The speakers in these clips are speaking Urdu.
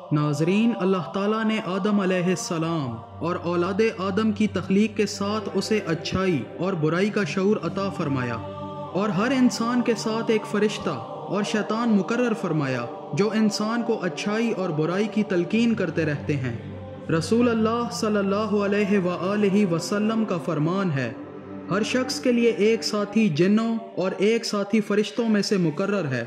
ناظرین، اللہ تعالیٰ نے آدم علیہ السلام اور اولاد آدم کی تخلیق کے ساتھ اسے اچھائی اور برائی کا شعور عطا فرمایا، اور ہر انسان کے ساتھ ایک فرشتہ اور شیطان مقرر فرمایا جو انسان کو اچھائی اور برائی کی تلقین کرتے رہتے ہیں۔ رسول اللہ صلی اللہ علیہ وآلہ وسلم کا فرمان ہے، ہر شخص کے لیے ایک ساتھی جنوں اور ایک ساتھی فرشتوں میں سے مقرر ہے۔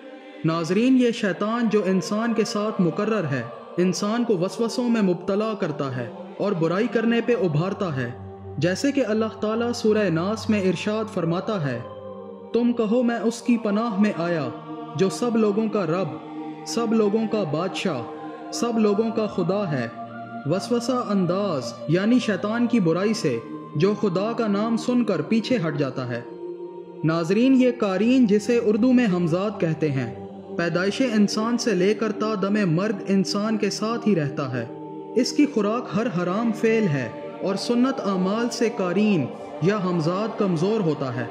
ناظرین، یہ شیطان جو انسان کے ساتھ مقرر ہے، انسان کو وسوسوں میں مبتلا کرتا ہے اور برائی کرنے پہ ابھارتا ہے، جیسے کہ اللہ تعالیٰ سورہ ناس میں ارشاد فرماتا ہے، تم کہو میں اس کی پناہ میں آیا جو سب لوگوں کا رب، سب لوگوں کا بادشاہ، سب لوگوں کا خدا ہے، وسوسہ انداز یعنی شیطان کی برائی سے جو خدا کا نام سن کر پیچھے ہٹ جاتا ہے۔ ناظرین، یہ قارین جسے اردو میں ہمزاد کہتے ہیں، پیدائش انسان سے لے کر تا دم مرگ انسان کے ساتھ ہی رہتا ہے۔ اس کی خوراک ہر حرام فعل ہے اور سنت اعمال سے قارین یا ہمزاد کمزور ہوتا ہے۔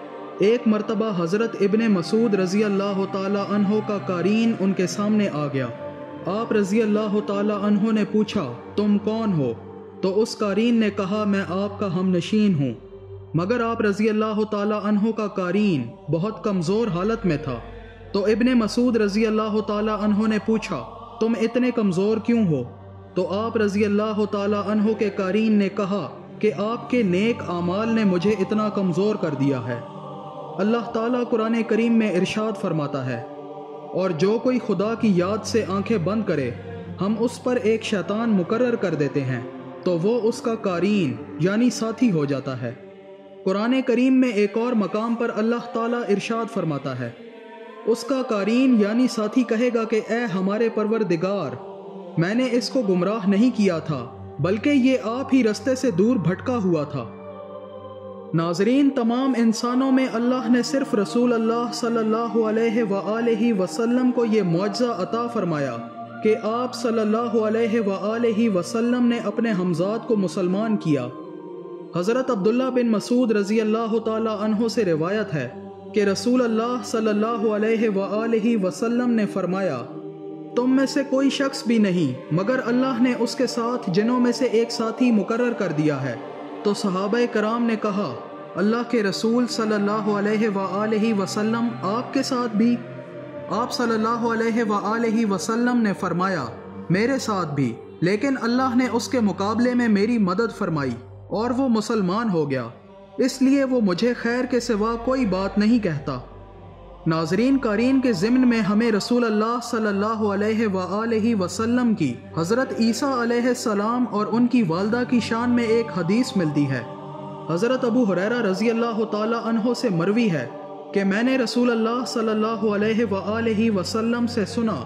ایک مرتبہ حضرت ابن مسعود رضی اللہ تعالی عنہ کا قارین ان کے سامنے آ گیا۔ آپ رضی اللہ تعالی عنہ نے پوچھا، تم کون ہو؟ تو اس قارین نے کہا، میں آپ کا ہم نشین ہوں۔ مگر آپ رضی اللہ تعالی عنہ کا قارین بہت کمزور حالت میں تھا، تو ابن مسعود رضی اللہ تعالی عنہ نے پوچھا، تم اتنے کمزور کیوں ہو؟ تو آپ رضی اللہ تعالی عنہ کے قارین نے کہا کہ آپ کے نیک اعمال نے مجھے اتنا کمزور کر دیا ہے۔ اللہ تعالیٰ قرآن کریم میں ارشاد فرماتا ہے، اور جو کوئی خدا کی یاد سے آنکھیں بند کرے ہم اس پر ایک شیطان مقرر کر دیتے ہیں تو وہ اس کا قارین یعنی ساتھی ہو جاتا ہے۔ قرآن کریم میں ایک اور مقام پر اللہ تعالیٰ ارشاد فرماتا ہے، اس کا قارین یعنی ساتھی کہے گا کہ اے ہمارے پروردگار، میں نے اس کو گمراہ نہیں کیا تھا بلکہ یہ آپ ہی رستے سے دور بھٹکا ہوا تھا۔ ناظرین، تمام انسانوں میں اللہ نے صرف رسول اللہ صلی اللہ علیہ وآلہ وسلم کو یہ معجزہ عطا فرمایا کہ آپ صلی اللہ علیہ وآلہ وسلم نے اپنے ہمزاد کو مسلمان کیا۔ حضرت عبداللہ بن مسعود رضی اللہ تعالی عنہ سے روایت ہے کہ رسول اللہ صلی اللہ علیہ وآلہ وسلم نے فرمایا، تم میں سے کوئی شخص بھی نہیں مگر اللہ نے اس کے ساتھ جنوں میں سے ایک ساتھی مقرر کر دیا ہے۔ تو صحابہ کرام نے کہا، اللہ کے رسول صلی اللہ علیہ وآلہ وسلم آپ کے ساتھ بھی؟ آپ صلی اللہ علیہ وآلہ وسلم نے فرمایا، میرے ساتھ بھی، لیکن اللہ نے اس کے مقابلے میں میری مدد فرمائی اور وہ مسلمان ہو گیا، اس لیے وہ مجھے خیر کے سوا کوئی بات نہیں کہتا۔ ناظرین، قارین کے ضمن میں ہمیں رسول اللہ صلی اللہ علیہ وآلہ وسلم کی حضرت عیسیٰ علیہ السلام اور ان کی والدہ کی شان میں ایک حدیث ملتی ہے۔ حضرت ابو ہریرہ رضی اللہ تعالی عنہ سے مروی ہے کہ میں نے رسول اللہ صلی اللہ علیہ وآلہ وسلم سے سنا،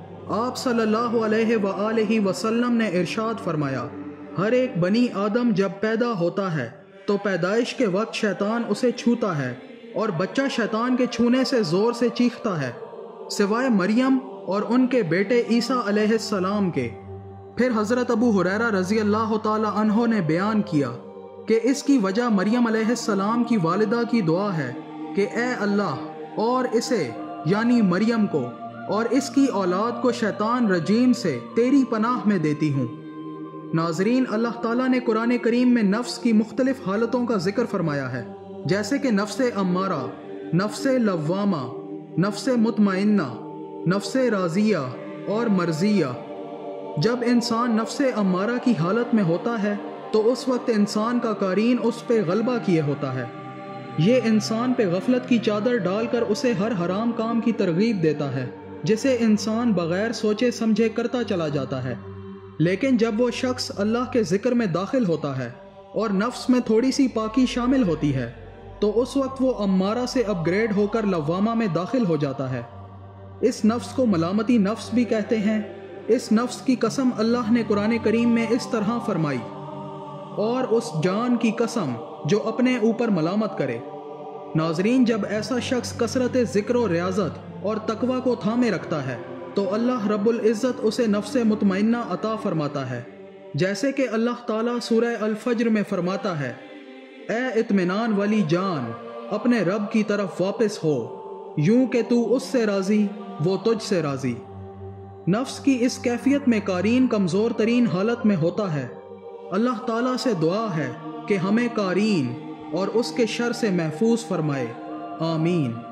آپ صلی اللہ علیہ وآلہ وسلم نے ارشاد فرمایا، ہر ایک بنی آدم جب پیدا ہوتا ہے تو پیدائش کے وقت شیطان اسے چھوتا ہے اور بچہ شیطان کے چھونے سے زور سے چیختا ہے، سوائے مریم اور ان کے بیٹے عیسیٰ علیہ السلام کے۔ پھر حضرت ابو ہریرہ رضی اللہ تعالی عنہ نے بیان کیا کہ اس کی وجہ مریم علیہ السلام کی والدہ کی دعا ہے کہ اے اللہ، اور اسے یعنی مریم کو اور اس کی اولاد کو شیطان رجیم سے تیری پناہ میں دیتی ہوں۔ ناظرین، اللہ تعالیٰ نے قرآن کریم میں نفس کی مختلف حالتوں کا ذکر فرمایا ہے، جیسے کہ نفس امارہ، نفس لوامہ، نفس مطمئنہ، نفس راضیہ اور مرضیہ۔ جب انسان نفس امارہ کی حالت میں ہوتا ہے تو اس وقت انسان کا قارین اس پہ غلبہ کیے ہوتا ہے۔ یہ انسان پہ غفلت کی چادر ڈال کر اسے ہر حرام کام کی ترغیب دیتا ہے، جسے انسان بغیر سوچے سمجھے کرتا چلا جاتا ہے۔ لیکن جب وہ شخص اللہ کے ذکر میں داخل ہوتا ہے اور نفس میں تھوڑی سی پاکی شامل ہوتی ہے تو اس وقت وہ امارہ سے اپ گریڈ ہو کر لوامہ میں داخل ہو جاتا ہے۔ اس نفس کو ملامتی نفس بھی کہتے ہیں۔ اس نفس کی قسم اللہ نے قرآن کریم میں اس طرح فرمائی، اور اس جان کی قسم جو اپنے اوپر ملامت کرے۔ ناظرین، جب ایسا شخص کثرت ذکر و ریاضت اور تقوی کو تھامے رکھتا ہے تو اللہ رب العزت اسے نفس مطمئنہ عطا فرماتا ہے، جیسے کہ اللہ تعالیٰ سورہ الفجر میں فرماتا ہے، اے اطمینان والی جان، اپنے رب کی طرف واپس ہو، یوں کہ تو اس سے راضی وہ تجھ سے راضی۔ نفس کی اس کیفیت میں قارین کمزور ترین حالت میں ہوتا ہے۔ اللہ تعالیٰ سے دعا ہے کہ ہمیں قارین اور اس کے شر سے محفوظ فرمائے، آمین۔